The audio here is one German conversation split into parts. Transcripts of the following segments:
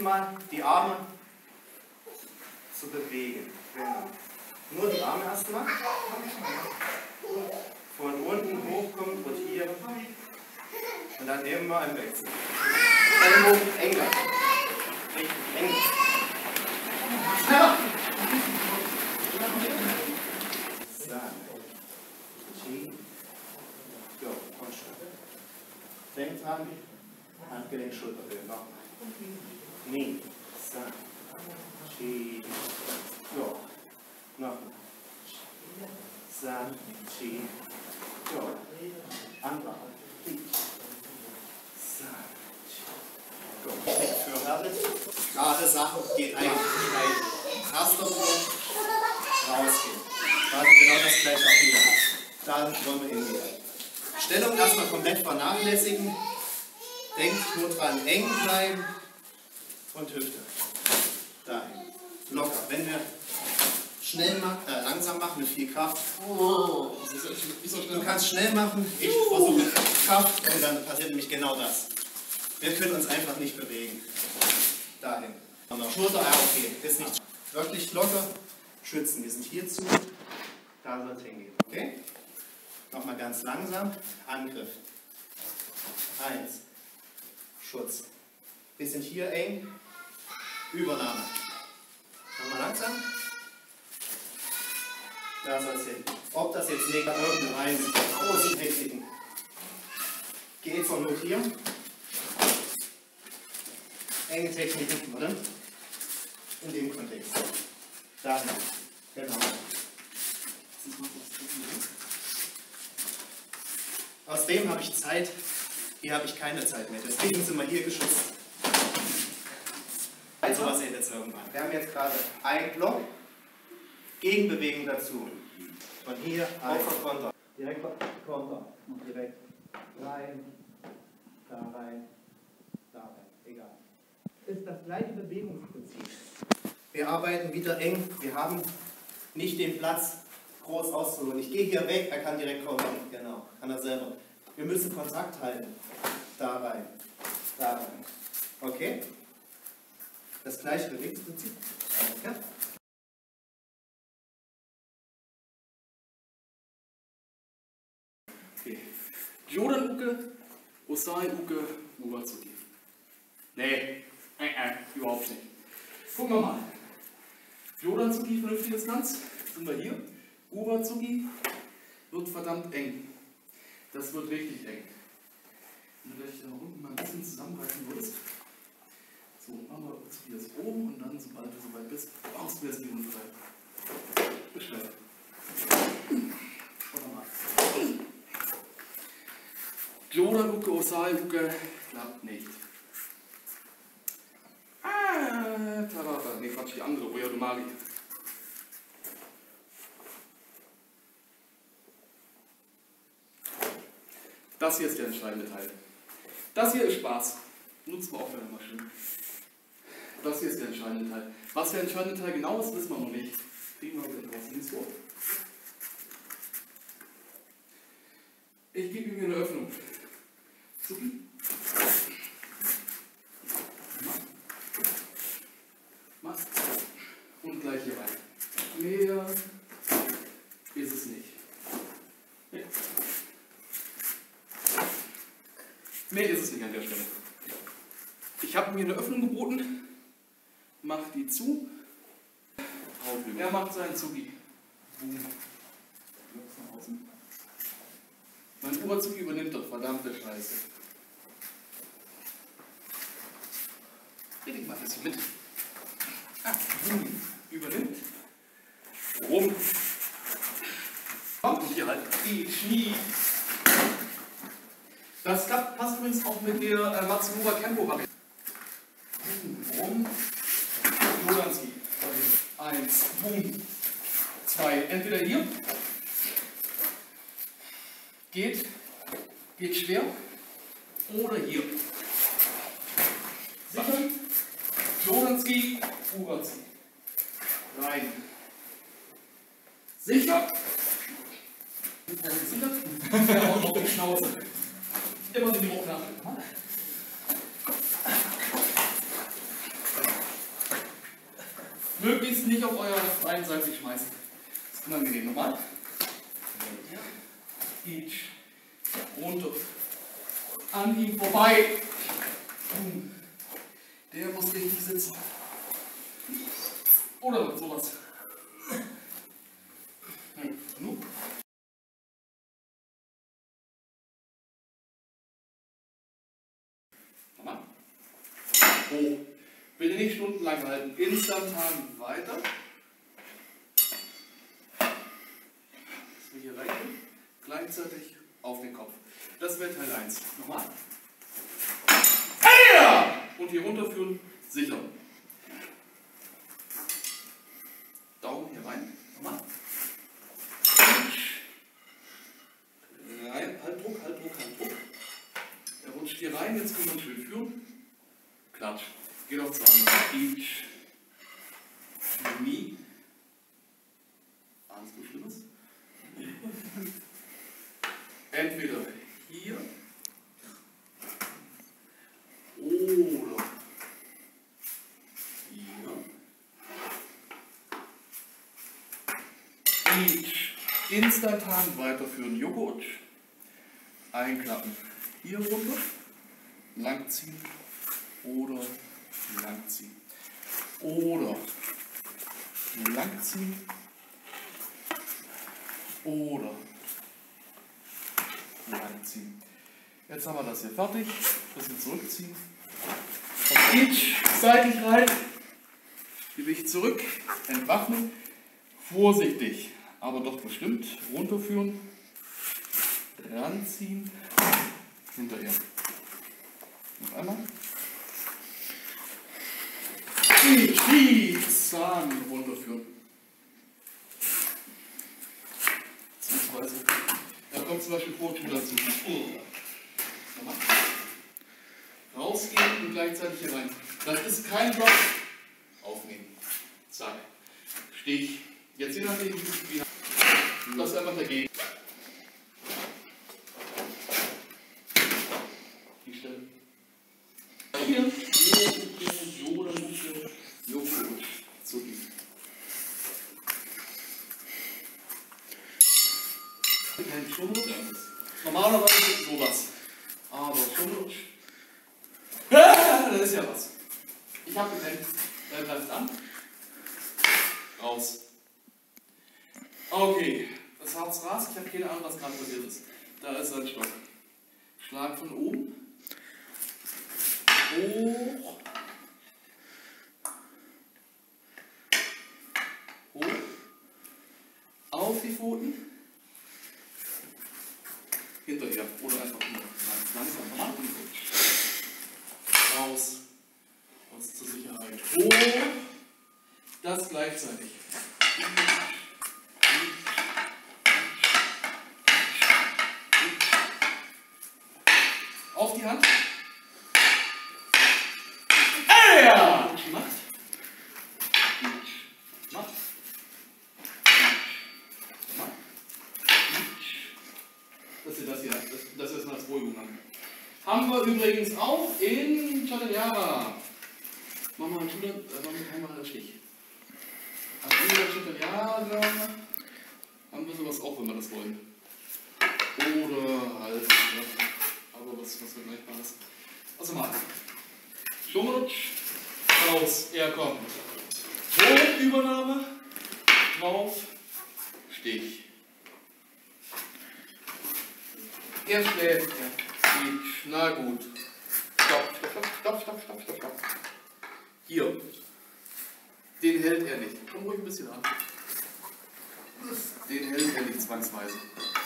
mal die Arme zu bewegen. Genau. Nur die Arme erstmal. Von unten hochkommen, rotieren. Und dann immer im Wechsel. Ellbogen enger. Richtig eng. Schneller! So. Jo, komm schon. Denkt dran. Handgelenk, Schulterbögen. Nee. So. Chi. Jo. Noch. San. Chi. Jo. Andere. So. Für Herbert. Gerade Sachen geht eigentlich nicht Tastatur rausgehen. Also genau das gleiche auch wieder. Da wollen wir hingehen. Stellung erstmal komplett vernachlässigen. Denkt nur dran, eng bleiben und Hüfte. Dahin. Locker. Wenn wir schnell langsam machen mit viel Kraft. Du kannst schnell machen, ich versuche mit Kraft und dann passiert nämlich genau das. Wir können uns einfach nicht bewegen. Dahin. Schulter, okay. Ist nicht wirklich locker. Schützen. Wir sind hierzu. Da soll es hingehen. Okay? Nochmal ganz langsam. Angriff. 1. Schutz. Wir sind hier eng. Übernahme. Nochmal langsam. Da soll es hin. Ob das jetzt nicht irgendein großen Techniken geht von nur hier. Enge Techniken, oder? In dem Kontext. Dahin. Genau. Aus dem habe ich Zeit, hier habe ich keine Zeit mehr. Deswegen sind wir hier geschützt. Also was ihr jetzt irgendwann. Wir haben jetzt gerade einen Block, Gegenbewegung dazu. Von hier auf Konter. Direkt Konter. Direkt rein, da rein, da rein. Egal. Ist das gleiche Bewegungsprinzip. Wir arbeiten wieder eng. Wir haben nicht den Platz, groß auszuholen. Ich gehe hier weg, er kann direkt kommen. Genau, kann er selber. Wir müssen Kontakt halten. Da rein, da rein. Okay? Das gleiche Bewegungsprinzip. Okay. Okay. Jodan-Uke, Osai-Uke, Uratsuki. Nee, überhaupt nicht. Gucken wir mal. Jodan-Tsuki, vernünftiges Tanz. Sind wir hier. Uratsuki wird verdammt eng. Das wird richtig eng. Wenn du dich da unten mal ein bisschen zusammenreißen würdest. So, machen wir uns hier jetzt oben und dann, sobald du soweit bist, brauchst du jetzt die Unfrei. Beschwer. Oder mal. Jodan-Uke, Osai-Uke klappt nicht. Tarata. Ne, Quatsch, die andere. Oyadomari. Das hier ist der entscheidende Teil. Das hier ist Spaß. Nutzen wir auch wieder mal schön. Das hier ist der entscheidende Teil. Was der entscheidende Teil genau ist, wissen wir noch nicht. Kriegen wir wieder draußen hin so. Ich gebe ihm eine Öffnung. Zuki. Mach. Und gleich hier rein. Mehr ist es nicht. Nee. Mehr ist es nicht an der Stelle. Ich habe mir eine Öffnung geboten, mach die zu. Er macht seinen Zugi. Mein Uratsuki übernimmt doch, verdammte Scheiße. Red ich mal ein bisschen mit. Übernimmt. Rum. Und hier halt die Knie. Das passt übrigens auch mit der Matsumura Kempo-Variante. Rum. Jodanski. 1. Boom. 2. Entweder hier. Geht schwer. Oder hier. Sicher. Jodanski. Uratsuki. Rein. Sicher. Sicher. Ja, und auf die Schnauze. Immer den Druck nach. Möglichst nicht auf euer freien Seite schmeißen. Das ist unangenehm. Nochmal. Each. Runter. An ihm vorbei. Der muss richtig sitzen. Oder sowas. Genug. Nochmal. Hoch. Bitte nicht stundenlang halten. Instantan weiter. Dass wir hier reingehen. Gleichzeitig auf den Kopf. Das wäre Teil 1. Nochmal. Und hier runterführen. Sicher. Daumen hier rein. Nochmal. Rein. Halbdruck, Halbdruck, Halbdruck. Er rutscht hier rein. Jetzt können wir schön führen. Klatsch. Geht auch zur anderen. Each. Nie. Ahnst du Schlimmes? Entweder hier oder hier. Each. Instantan weiterführen. Joghurt. Einklappen. Hier runter. Langziehen. Oder langziehen. Oder langziehen. Oder langziehen. Jetzt haben wir das hier fertig. Das hier zurückziehen. Und Each seitlich rein. Gewicht zurück. Entwaffnen. Vorsichtig, aber doch bestimmt. Runterführen. Ranziehen. Hinterher. Noch einmal. Zahn runterführen. Beziehungsweise, da kommt zum Beispiel Vortür dazu. Rausgehen und gleichzeitig hier rein. Das ist kein Block. Aufnehmen. Zack. Stich. Jetzt je nachdem, wie lass einfach dagegen. Die Stelle. Hier. Kein Schummelutsch. Normalerweise sowas. Aber Schummelutsch. Das ist ja was. Ich habe gepennt. Der greift an. Raus. Okay. Das Herz rast. Ich habe keine Ahnung, was gerade passiert ist. Da ist ein Stock. Schlag von oben. Hoch. Hoch. Auf die Pfoten. Hinterher. Oder einfach nur ganz langsam machen. Raus. Was zur Sicherheit. Hoch. Das gleichzeitig. Auf die Hand. Ja! Macht. Macht. Das ist als Beruhigung an. Haben wir übrigens auch in Chotanyara. Machen wir einmal einen Stich. Also in Chotanyara haben wir sowas auch, wenn wir das wollen. Oder halt, ja, aber was vergleichbar ist. Also mal. Schummelutsch, raus, er kommt. Hoch, Übernahme, drauf, Stich. Er schläft, ja. Na gut. Stopp. Hier. Den hält er nicht. Komm ruhig ein bisschen an. Den hält er nicht zwangsweise.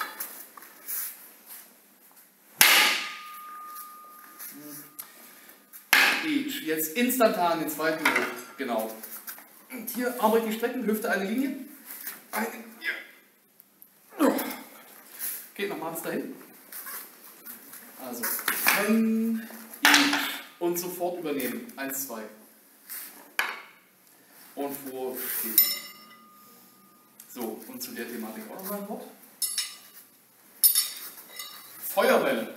Jetzt instantan den zweiten hoch. Genau. Und hier arbeitet die Streckenhüfte eine Linie. Ja. Geht nochmal bis dahin. Also, und sofort übernehmen. 1, 2. Und vor. So, und zu der Thematik auch noch ein Wort. Feuerwelle.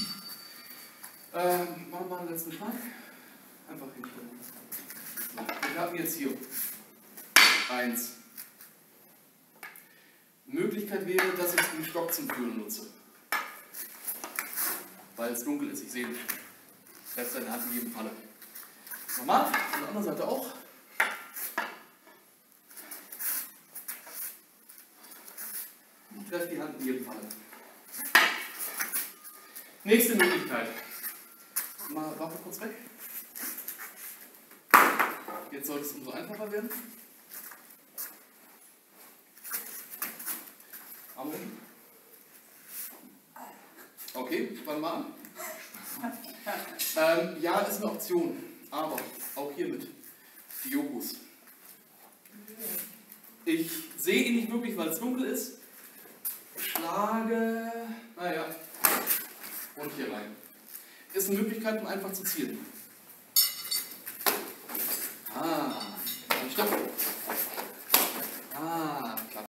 Machen wir mal einen letzten Schlag. Einfach hinstellen. Wir hatten jetzt hier 1. Möglichkeit wäre, dass ich den Stock zum Führen nutze. Weil es dunkel ist, ich sehe nicht. Treffe deine Hand in jedem Falle. Nochmal, von der anderen Seite auch. Und treffe die Hand in jedem Falle. Nächste Möglichkeit. Mal warte kurz weg. Jetzt sollte es umso einfacher werden. Arm unten. Okay, spann mal an. Ja, ist eine Option, aber auch hiermit die Yokus. Ich sehe ihn nicht wirklich, weil es dunkel ist. Schlage, naja, und hier rein. Ist eine Möglichkeit, um einfach zu zielen.